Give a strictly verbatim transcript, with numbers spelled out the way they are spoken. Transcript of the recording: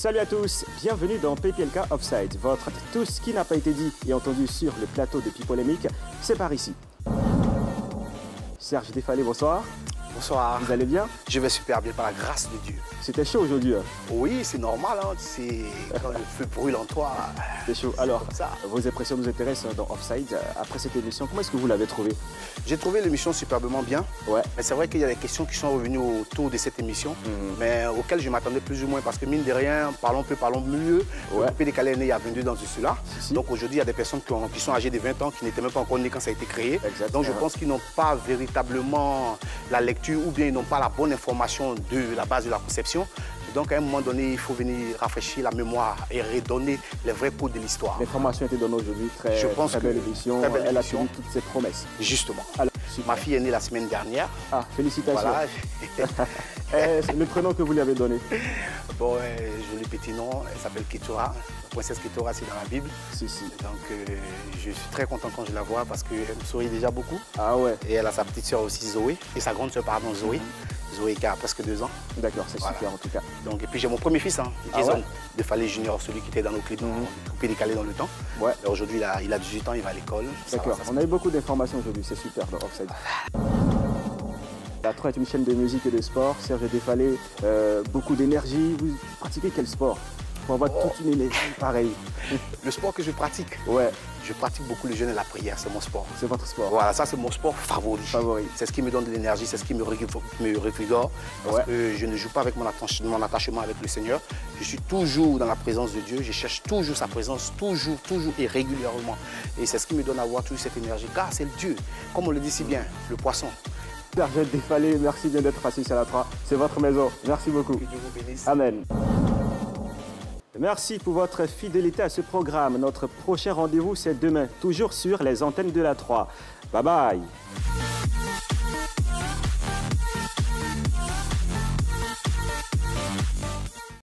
Salut à tous, bienvenue dans P P L K Offside, votre tout ce qui n'a pas été dit et entendu sur le plateau de Pipolémique, c'est par ici. Serge Défalé, bonsoir. Bonsoir. Vous allez bien? Je vais super bien par la grâce de Dieu. C'était chaud aujourd'hui. Hein? Oui, c'est normal, hein. C'est quand le feu brûle en toi. C'est chaud. Alors, ça. Vos impressions nous intéressent dans Offside. Après cette émission, comment est-ce que vous l'avez trouvée? J'ai trouvé l'émission superbement bien. Ouais. Mais c'est vrai qu'il y a des questions qui sont revenues autour de cette émission, mmh. mais auxquelles je m'attendais plus ou moins parce que mine de rien, parlons peu, parlons mieux. Ouais. Le P P décalé est né il y a vingt-deux ans de cela. Si, si. Donc aujourd'hui, il y a des personnes qui, ont, qui sont âgées de vingt ans qui n'étaient même pas encore nées quand ça a été créé. Exactement. Donc je pense qu'ils n'ont pas véritablement la lecture ou bien ils n'ont pas la bonne information de la base de la conception. Donc, à un moment donné, il faut venir rafraîchir la mémoire et redonner les vrais codes de l'histoire. L'information a été donnée aujourd'hui, très, Je pense très que belle émission. Très belle Elle émission. a tenu toutes ses promesses. Justement. Alors, ma fille est née la semaine dernière. Ah, félicitations. Voilà. eh, le prénom que vous lui avez donné? Bon, euh, joli petit nom, elle s'appelle Keturah. La princesse Keturah, c'est dans la Bible. Si, si. Donc, euh, je suis très content quand je la vois parce qu'elle me sourit déjà beaucoup. Ah ouais. Et elle a sa petite soeur aussi, Zoé. Et sa grande soeur, pardon, Zoé. Mm-hmm. Zoé qui a presque deux ans. D'accord, c'est voilà. super en tout cas. Donc, et puis j'ai mon premier fils, hein, Jason, ah ouais? Défalé Junior, celui qui était dans nos clips, mm-hmm. coupé décalé dans le temps. Ouais. Aujourd'hui, il a, il a dix-huit ans, il va à l'école. D'accord, on a eu beaucoup d'informations aujourd'hui, c'est super dans Offside. La trois est une chaîne de musique et de sport. Serge Défalé, euh, beaucoup d'énergie. Vous pratiquez quel sport? Pour avoir oh. toute une énergie pareille. Le sport que je pratique? Ouais. Je pratique beaucoup le jeûne et la prière, c'est mon sport. C'est votre sport? Voilà, ça c'est mon sport favori. Favori. C'est ce qui me donne de l'énergie, c'est ce qui me revigore. Parce ouais. que je ne joue pas avec mon attachement, mon attachement avec le Seigneur. Je suis toujours dans la présence de Dieu, je cherche toujours sa présence, toujours, toujours et régulièrement. Et c'est ce qui me donne à avoir toute cette énergie, car c'est le Dieu, comme on le dit si bien, le poisson. Serge Défalé, merci bien d'être assis à la trois. C'est votre maison. Merci beaucoup. Que Dieu vous bénisse. Amen. Merci pour votre fidélité à ce programme. Notre prochain rendez-vous, c'est demain, toujours sur les antennes de la trois. Bye bye.